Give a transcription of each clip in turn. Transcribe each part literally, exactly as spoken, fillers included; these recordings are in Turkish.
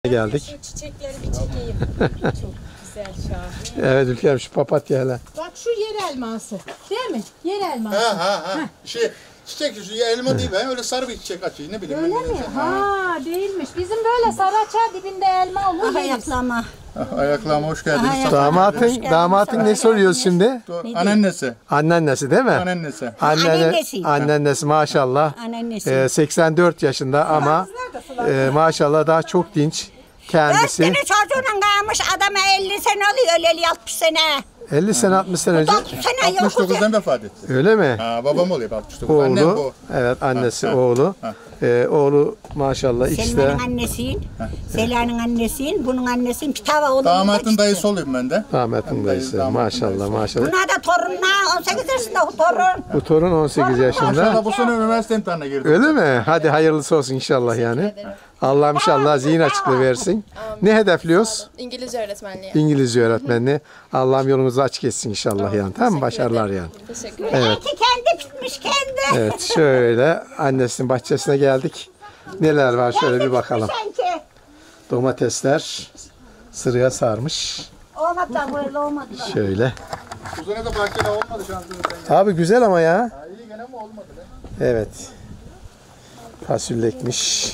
Geldik. Çiçekleri bir çekeyim. Çok güzel şahane. Evet Ülker, şu papatya hele. Bak şu yer elması. Değil mi? Yer elması. Ha ha ha. Şey çiçek şu elma değil ben öyle sarı bir çiçek açıyor ne bileyim. Öyle ben mi? Ha. Ha değilmiş. Bizim böyle saraça dibinde elma olur. Ayaklama. Ayaklama hoş geldiniz. Aha, Damatın, damatın ne soruyoruz şimdi? Anneannesi. Anneannesi değil mi? Anneannesi. Anneanne, Anneannesi. anneannesi maşallah. Anneannesi. Ee, seksen dört yaşında ama e, maşallah daha çok dinç Dört kendisi. tane çocuğunla kalmış adama elli sene oluyor, elli altmış sene. elli sene altmış sene önce. altmış sene yok. altmış dokuzdan vefat etti. Öyle mi? Ha, babam oluyor altmış dokuz. Annem Oğlu. bu. Evet annesi Ha, ha, oğlu. ha. Ee, oğlu maşallah ikisi de. Selma'nın annesiyim, Sela'nın annesiyim, bunun annesiyim, Pitava oğlum. Damatın dayısı oluyorum ben de. Damatın dayısı. Damatın Maşallah dayısı. maşallah. Buna da torununa, on sekiz yaşında bu torun. Bu torun on sekiz yaşında. İnşallah bu sene üniversite imtihanına girdi. Öyle mi? Hadi hayırlısı olsun inşallah yani. Allah inşallah zihin açıklığı versin. Ne hedefliyoruz? İngilizce öğretmenliği. İngilizce öğretmenliği. Allah'ım yolumuzu açık etsin inşallah yani. Tamam mı? Başarılar yani. Teşekkür ederim. Evet. Belki kendi bitmiş kendi. Evet şöyle annesinin bahçesine geldik. Neler var şöyle bir bakalım. Sanki. Domatesler sıraya sarmış. Olmadı da böyle olmadı da. Şöyle. Bu sene de bahçede olmadı şansınız. Abi güzel ama ya. Ha, iyi gene mi olmadı be? Evet. Fasulye ekmiş.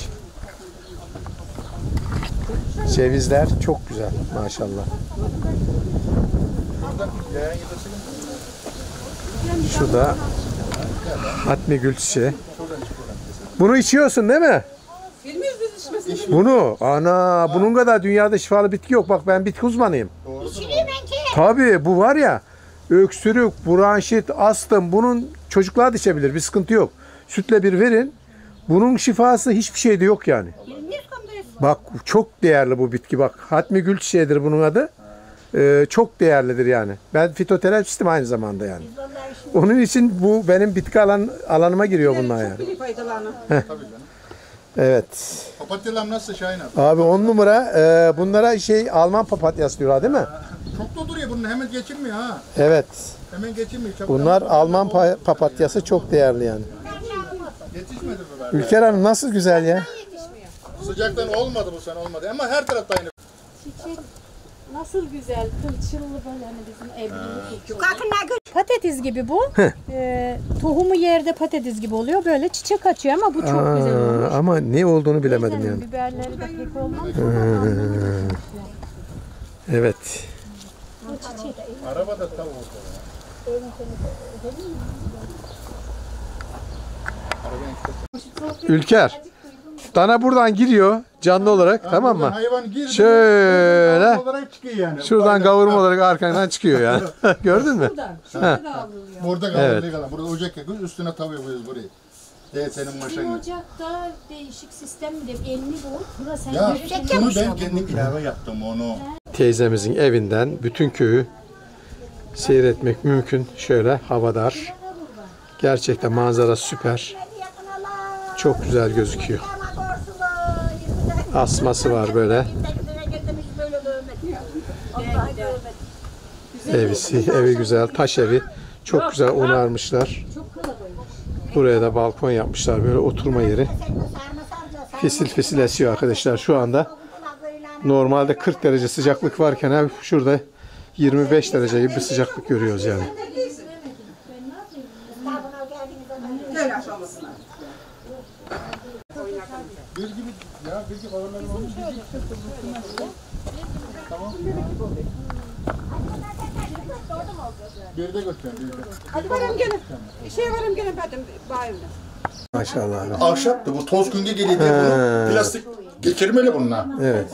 Cevizler çok güzel maşallah. Şu da Hatmi gül çiçeği. Bunu içiyorsun değil mi? Bunu, ana bunun kadar dünyada şifalı bitki yok. Bak ben bitki uzmanıyım. İçiliyim ben ki. Tabii bu var ya, öksürük, bronşit, astım bunun çocuklar da içebilir. Bir sıkıntı yok. Sütle bir verin. Bunun şifası hiçbir şeyde yok yani. Bak çok değerli bu bitki bak. Hatmi gül çiçeğidir bunun adı. Ee, çok değerlidir yani. Ben fitoterapistim aynı zamanda yani. Onun için bu benim bitki alan, alanıma giriyor bunlar yani. Heh. Evet. Papatyalar nasıl Şahin abi? Abi on numara. Ee, bunlara şey Alman papatyası diyorlar değil mi? Çok da duruyor bunun hemen geçinmiyor ha. Evet. Hemen geçinmiyor. Çabuk Bunlar Alman pa- papatyası çok değerli yani. yetişmedi bu be. Ülker Hanım nasıl güzel ya. Sıcaktan olmadı bu sene olmadı ama her tarafta aynı. Çiçek nasıl güzel. Kılçıllı böyle hani bizim evlilik. Kalkınlar gül. Patates gibi bu. Ee, tohumu yerde patates gibi oluyor. Böyle çiçek açıyor ama bu çok güzel olmuş. Aa, ama ne olduğunu bilemedim Güzel, yani. biberleri de pek olmaz. Evet. Araba da tam orada. Ülker. Dana buradan giriyor canlı olarak, tamam mı? Hayvan girdi. Şöyle. Hayvan olarak çıkıyor yani. Şuradan Aynen. kavurma olarak arkandan çıkıyor yani. Gördün mü? Burada Evet. kaldı kalan. Burada ocak yakıyoruz üstüne tava yapıyoruz burayı. Evet senin maşan Bizim gibi. ocakta değişik sistem mi diyeyim? Elini bu. Burası sen Ya böyle bunu ben kendim ilave yaptım onu. Teyzemizin evinden bütün köyü seyretmek mümkün. Şöyle havadar. Gerçekten manzara süper. Çok güzel gözüküyor. Asması var böyle. Evisi, evi güzel. Taş evi. Çok güzel onarmışlar. Buraya da balkon yapmışlar. Böyle oturma yeri. Fisil fisil esiyor arkadaşlar şu anda. Normalde kırk derece sıcaklık varken abi şurada yirmi beş derece gibi bir sıcaklık görüyoruz yani. Bir gibi ya bir gibi kalanların olmuş. Tamam. Bir de götürün. Bir de. Hadi varım gelin. Şey varım gelin benim bayımda. Maşallah abi. Ahşaptı bu toz günge geliyor diye bunu plastik geçirmeli bununla. Evet.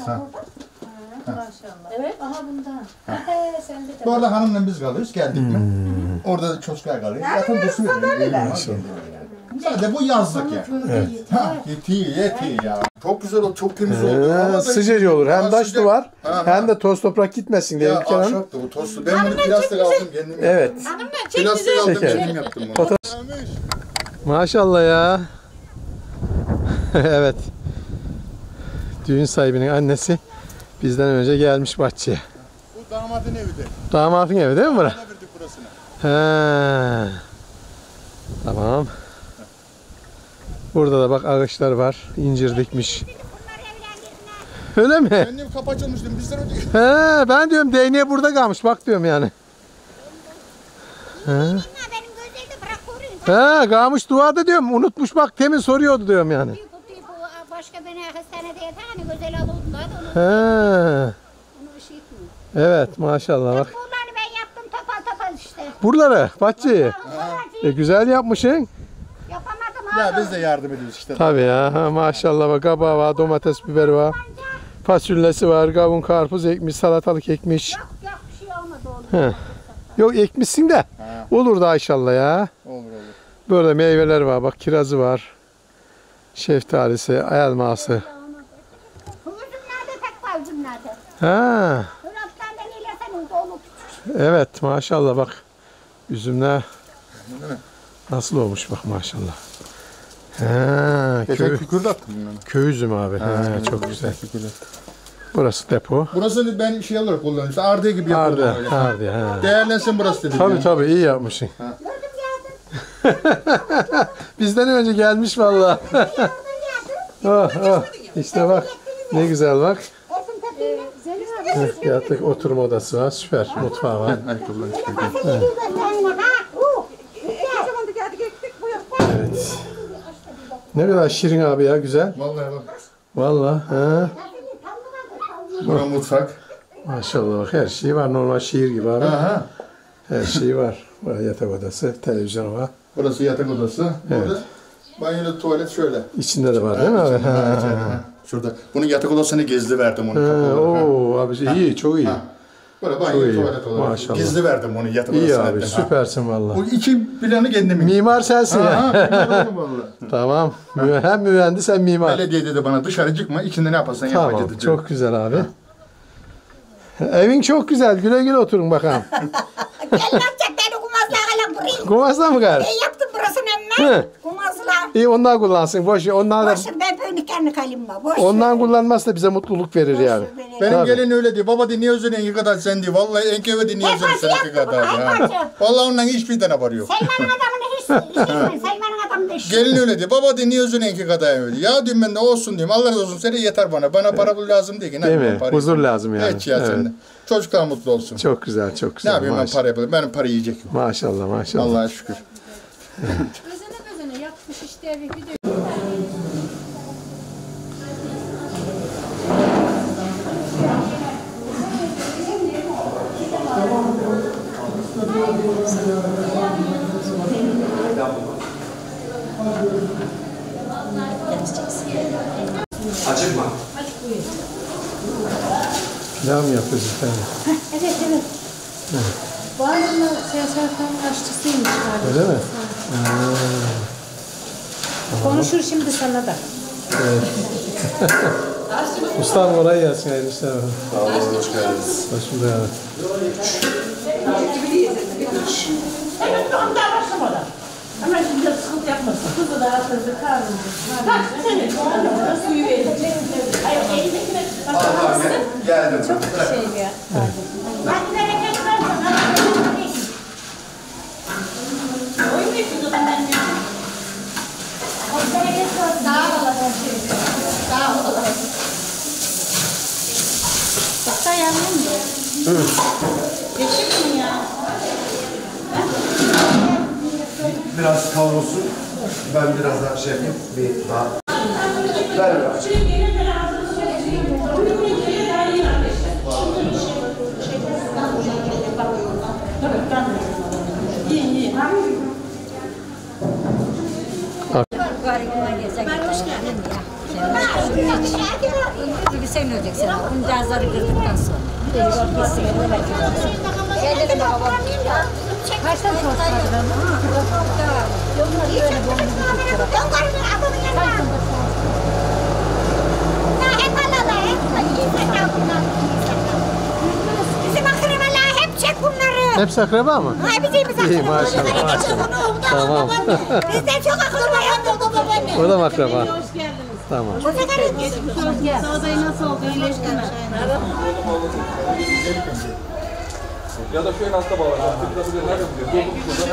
Evet, aha bundan. Sen de Bu arada hanımla biz kalıyoruz geldik mi? Orada da çocuklar kalıyor. Zaten dursun veriyor. Sadece bu yazlık ya. Evet. Ha, yetiyor yetiyor ya. Çok güzel oldu, çok temiz oldu. Hava da- Ee, sıcacık olur. Hem Ha, taş sıcak. duvar Ha, hem de toz toprak gitmesin diye Ya Ülker Hanım. ahşaptı bu tozlu. Ben bunu plastik aldım kendim. Evet. Plastik aldım Şeker. kendim yaptım bunu. Maşallah ya. Evet. Düğün sahibinin annesi bizden önce gelmiş bahçeye. Bu damadın evi de. Damatın evi değil mi bura? Bana verdik burasını. He. Tamam. Burada da bak ağaçlar var. İncir dikmiş. Öyle mi? Ben diyorum kapı açılmış diyorum. Bizler ödüyor. He, ben diyorum değneği burada kalmış. Bak diyorum yani. He. Benim gözlerinde bırak koruyor. He, kalmış duada diyorum. Unutmuş bak temin soruyordu diyorum yani. Bu bu başka beni hastanede yatan hani güzel alıyordum da onu, He. onu ışığı etmiyor. Evet maşallah bak. Buraları ben yaptım topal topal işte. Buraları bahçeyi. Buraları E, güzel yapmışsın. yapamadım Ya abi. biz de yardım ediyoruz işte. Tabii ya. Ha, maşallah bak kabağı var, domates, biber var. Fasulyesi var, kavun, karpuz ekmiş, salatalık ekmiş. Yok yok bir şey olmadı oğlum. He. Yok ekmişsin de. Olur da inşallah ya. Olur olur. Böyle meyveler var bak kirazı var. Şeftalisi, elması. Kıvırcım nerede pek kıvırcım nerede? Ha. Hıraptan ben ilersen dolu. Evet maşallah bak. Üzümler nasıl olmuş bak maşallah. Ha, Geçen köy, kükürt attım bunları. köy üzümü abi. Ha, çok güzel. Burası depo. Burasını ben şey olarak kullanıyorum. İşte ardiye gibi yapıyorum Ardı, öyle. ardı. Ha. Değerlensin burası dedim. Tabii yani. tabii iyi yapmışsın. Bizden önce gelmiş vallahi. oh, oh. İşte bak ne güzel bak. Heh, Yatak oturma odası var. Süper. Mutfağı var. Ayakkabılar. Zamanda geldik ektik bu yok. Evet. Ne kadar şirin abi ya güzel. Vallahi bak. Vallahi. Ha. Bura mutfak. Maşallah bak her şey var. Normal şehir gibi abi. Aha. Her şey var. Burada yatak odası, televizyon var. Burası yatak odası. Evet. Burada banyoda tuvalet şöyle. İçinde de var değil mi abi? Ha, ha, ha. Şurada. Bunun yatak odasını gizli verdim onu. Ha, kapı olarak, ha. Oo abi iyi, çok iyi. Böyle Çok banyo iyi. tuvalet olarak. Maşallah. Gizli verdim onu yatak İyi odasına. abi, ettim, ha. süpersin vallahi. O iki planı kendim. Mimar sensin ya. Aha, mimar oldum vallahi. Tamam. Mü- Hem mühendis hem mimar. Belediye dedi bana dışarı çıkma, içinde ne yaparsan yap. Tamam. dedi. Çok güzel abi. Evin çok güzel. Güle güle oturun bakalım. Gel yapacak beni kumazla kala burayı. Kumazda mı gar? Ben yaptım burasını Hı. emme. Kumazla. İyi onlar kullansın. Boş ver. Onlar da, Boş ver, ben böyle kendi kalimba. Boş ondan ver. kullanmazsa da bize mutluluk verir yani. ver, ver. Benim Tabii. gelin öyle diyor. Baba dinliyor özünü en kadar sen diyor. Vallahi en keve dinliyor Hep özünü acı seninki yaptı kadar. bunu, hep ha. acı. Vallahi ondan hiçbir tane var yok. Selman'ın adamını hiç işitme. Selman'ın adamı da işitme. Gelin öyle diyor. Baba dinliyor özünü en kadar öyle. Ya diyorum ben de olsun diyorum. Allah razı olsun seni yeter bana. Bana para bul lazım değil ki. Ne Değil yapayım mi? parayı? Huzur lazım yani. Hiç ya Evet. sende. Çocuklar mutlu olsun. Çok güzel, çok Ne güzel. yapayım ben Maş- para yapayım. Benim para yiyecek yok. Maşallah, maşallah. Allah'a şükür. Özene özene yapmış işte evi bir de. Açık mı? Pilav mı yapıyoruz efendim? Evet evet. Bağımlı siyasetin aşçısıymış galiba. Öyle mi? Konuşur şimdi sana da. Ustam kolay gelsin. Hayırlı işler. Sağ olun, hoş geldiniz. Hoş bulduk abi. Ama şimdi sıkıntı yapmasın. Kızı da atırdı karnını. Suyu verin. Hayır, elindekine bakar mısın? Geldim. Şey ya. Hadi bereket versin. Oyun mu yapıyordu benden ya? Hadi bereket versin. Sağ olasın. Sağ olasın. Hatta yanıyor mu? Geçik mi ya? Biraz kavrulsun. Ben biraz daha şey yapayım. Bir daha. Ver biraz. Bir sen öleceksin. Onca zarı kırdıktan sonra. Kaçtan çalışmadın? Bizim akrabalar hep çek bunları. Hepsi akraba mı? Ay bizim biz İyi akraba. maşallah. maşallah. Tamam. Bizden çok akraba yaptı babaanne. O da mı akraba? Tamam. O kadar Sağdayı nasıl oldu? İyileşti mi? Ya da şöyle hasta bağlar. Biraz bir nerede buluyor?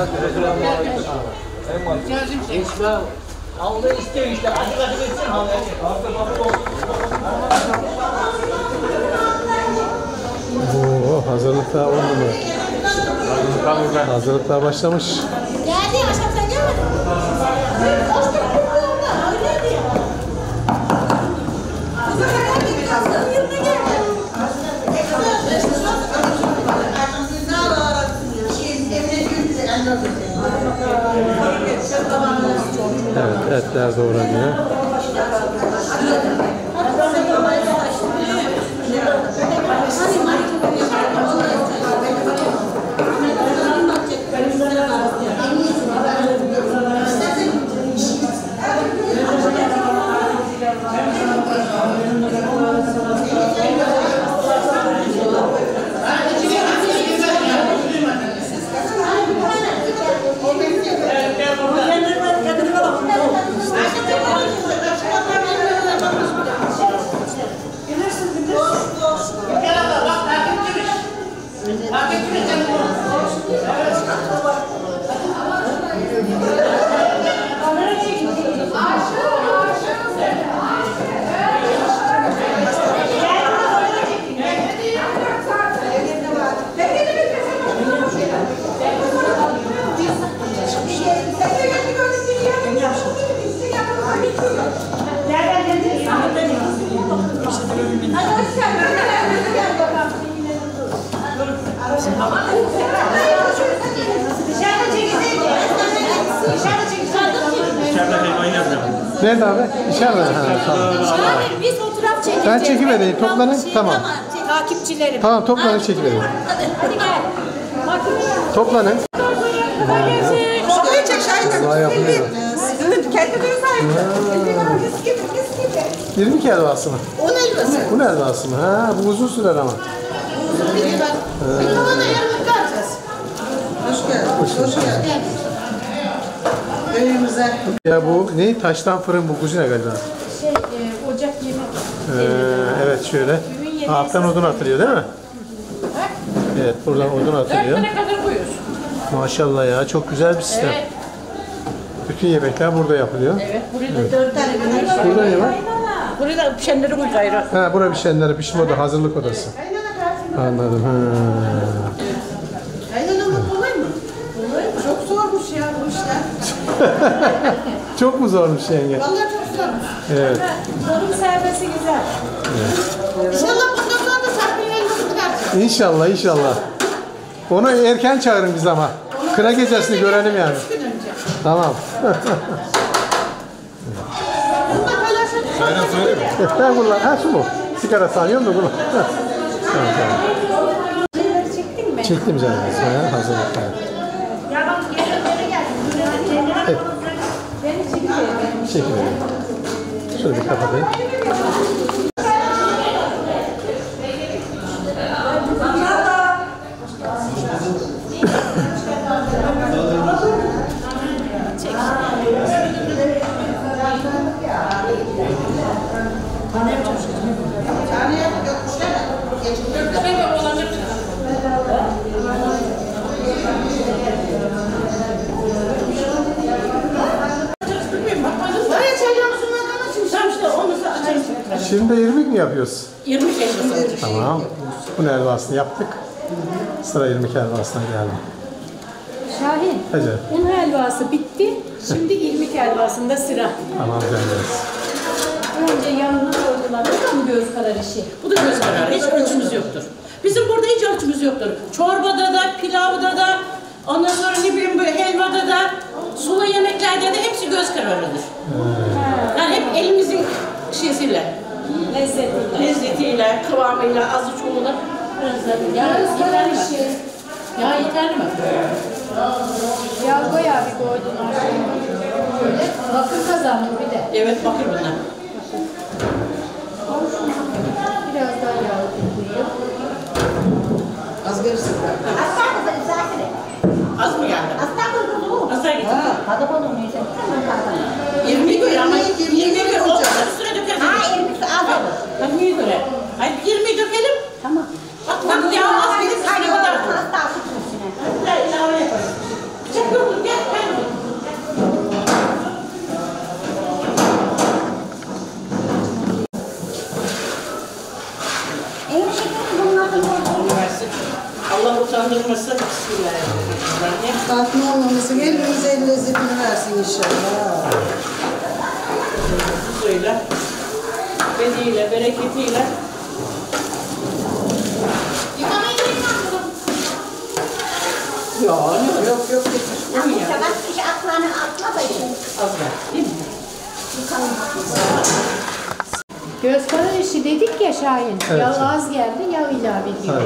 En mantıklı. Allah istiyor işte. Acı acı etsin. Hazırlıklar on numara. Hazırlıklar başlamış. Geldi ya, aşağı sen gelmedin. Hoş geldin. Öyleydi ya. Kızım sen geldin. Kızım yerine geldi. Evet, etler doğranıyor. Nerede abi? İçeride. Ha, tamam. Şahin biz fotoğraf çekeceğiz. Ben çekivereyim, toplanın, tamam. Takipçilerim. Tamam, toplanın çekiverin. Hadi gel. Makineye. Toplanın. Şurayı çek Şahin. Allah yapıyor. Kendi düğün sahibi. Mis gibi, mis gibi. İrmik helvası mı? Un helvası. Un helvası mı? Ha, bu uzun sürer ama. Bir de ben. Bir tane de yarın kalacağız. Hoş geldin. Hoş geldin. Önümüze. Ya bu ne? Taştan fırın bu kuzine galiba. Şey, e, ocak yemek. Ee, evet şöyle. Alttan odun atılıyor değil mi? Evet buradan odun atılıyor. Ne kadar koyuyorsun? Maşallah ya çok güzel bir sistem. Evet. Bütün yemekler burada yapılıyor. Evet, burada dört tane koyuyorsun. Burada ne var? Burada pişenleri koy gayrı. Ha bura pişenleri pişme odası, hazırlık odası. Anladım. Ha. Aynen ama kolay mı? Kolay mı? Çok zormuş ya bu işler. Çok mu zormuş yenge? Vallahi çok zormuş. Evet. Torun servisi güzel. İnşallah bundan sonra da Serpil'in elini çıkartacağız. İnşallah inşallah. Onu erken çağırın biz ama. Kına gecesini görelim yani. Üç gün önce. Tamam. Bundan paylaşalım. Estağfurullah. Ha su mu? Sigara sanıyorum da bunu. Tamam, tamam. Şeyleri çektin mi? Çektim canım. Ha, hazırlıklar. Evet. Beni çekeceğim. Çekiverelim. Şöyle bir kapatayım. Şimdi irmik mi yapıyoruz? yirmi helvası. Tamam. Bu helvasını yaptık. Sıra irmik helvasına geldi. Şahin. Hadi. Un helvası bitti. Şimdi irmik helvasında sıra. Tamam canlarız. Önce yanına koydular. Bu da mı göz kadar işi? Bu da göz kararı. Hiç ölçümüz yoktur. Bizim burada hiç ölçümüz yoktur. Çorbada da, pilavda da, ondan sonra ne bileyim böyle helvada da, sulu yemeklerde de hepsi göz kararıdır. Yani hep elimizin şeysiyle, Lezzetiyle. lezzetiyle, kıvamıyla, azı çoğuyla. Ya yeter mi? Ya yeter mi? Yağ bayağı bir koydular. Böyle bakır kazandı bir de. Evet, bakır bunlar. Biraz daha yağ koyayım. Az verirsin. Az mı geldi? Az da gitti. yirmi göre ama yirmi göre o üstüne dökelim. Ha elbise al. yirmiye göre. Hayır yirmi dökelim. Tamam. Bak bak ya az gelir. Hadi Hadi o kadar. zaman hasta altı üstüne. Hadi ilave yaparız. Çek yok gel gel. En şekerim bunlardan oldu. Versin. Allah utandırmasın. Bismillahirrahmanirrahim. Tatmin olmaması elimize el lezzetini versin inşallah. Huzuyla, bediyle, bereketiyle. Yok, yok, yok, yok. Sabah kişi aklını atma da için. Az ver, değil mi? Göz kararı işi dedik ya Şahin. Evet. Yağ az geldi, yağ ilave ediyor.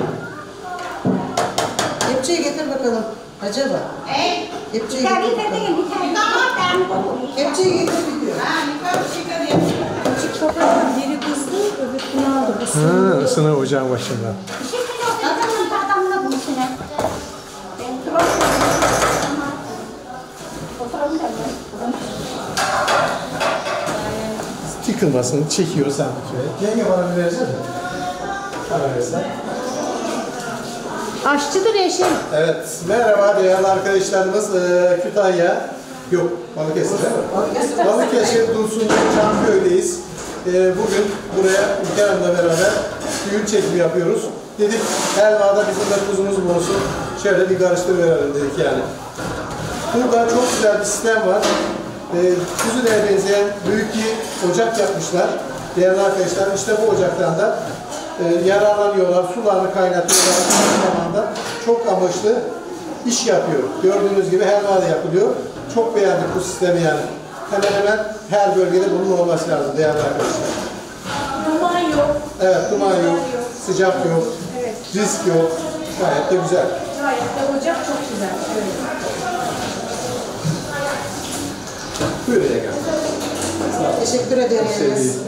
Kepçeyi getir bakalım. Acaba? Ey, Kepçeyi bir tane getir de bakalım. değil, bir tane. Tamam, ben Kepçeyi getir gidiyor. Küçük babamın biri kızdı, öbür bunu aldı. Bu Ha, ısınır ocağın başında. Şimdi o adamın adamla bunu sene. Ben duramıyorum. Oturalım da ben. Yıkılmasın, çekiyor sen şöyle. Yenge bana bir versene. Bana versen. Aşçıdır eşim. Evet, merhaba değerli arkadaşlarımız. Ee, Kütahya, yok Balıkesir değil mi? Balıkesir. Balıkesir Dursunlu Çanköy'deyiz. Ee, bugün buraya İlker Hanım'la beraber düğün çekimi yapıyoruz. Dedik helvada bizim de tuzumuz bulunsun. Şöyle bir karıştırıverelim dedik yani. Burada çok güzel bir sistem var. Ee, Kuzudere'ye benzeyen büyük bir ocak yapmışlar. Değerli arkadaşlar, işte bu ocaktan da e, yararlanıyorlar, sularını kaynatıyorlar. Aynı zamanda çok amaçlı iş yapıyor. Gördüğünüz gibi helva da yapılıyor. Çok beğendik bu sistemi yani. Hemen hemen her bölgede bunun olması lazım değerli arkadaşlar. Duman yok. Evet, duman yok, sıcak yok, Evet. risk yok. Gayet de güzel. Gayet de ocak çok güzel. Şöyle. Buyurun Ege. Teşekkür ederiz. Şey değil.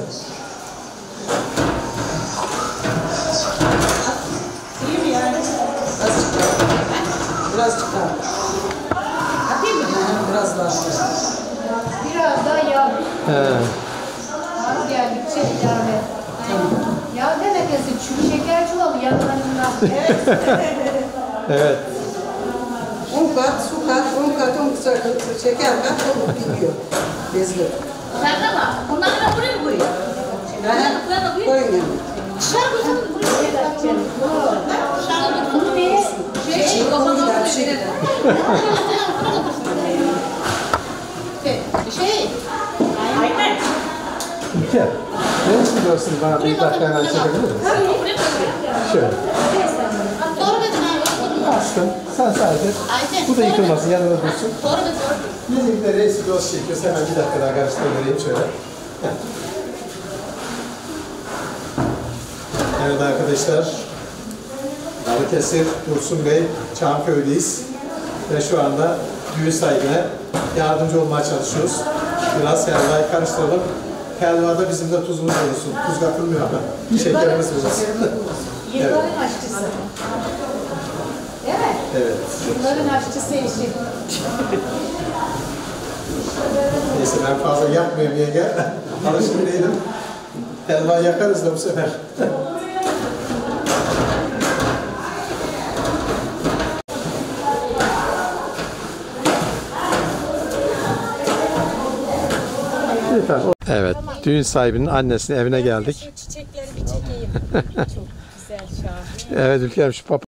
İyi mi yani? Azıcık daha. Birazcık daha. Atayım mı? Ha, biraz daha. Biraz daha yağ. He. Az geldikçe ilave. Yağ demekesi çünkü şeker çuvalı yanlarında. Evet. Evet. Un kat, su kat, un kat, un kat, şeker kat, olup gidiyor. Bezli. Sen de bak. Bunları da buraya mı koyuyor? Ha, koyun yani. Dışarı koyalım buraya. Bunu bir Şey, Şey, konu gider, bir şey gider. Şey, aynen. İlker, ne istiyorsun bana bir dakika hemen çekebilir misin? Şöyle. Doğru dedin abi. Bastım. Sen sadece bu da yıkılmasın, yanında dursun. Doğru dedin, doğru dedin. Bizim de reisi dost çekiyoruz. Hemen bir dakika daha karıştırayım şöyle. Heh. Evet arkadaşlar. Balıkesir, Dursun Bey, Çanköy'deyiz. Ve şu anda düğün sahibine yardımcı olmaya çalışıyoruz. Biraz helvayı karıştıralım. Helvada bizim de tuzumuz olsun. Tuz katılmıyor ama şekerimiz bulunsun. yılların aşçısı. Değil mi? Evet. Yılların aşçısı eşi. Neyse ben fazla yapmayayım diye gel. Alışkın değilim. Helva yakarız da bu sefer. Evet, düğün sahibinin annesinin evine geldik. Çiçekleri bir çekeyim. Çok güzel şahane. Evet Ülker, şu papa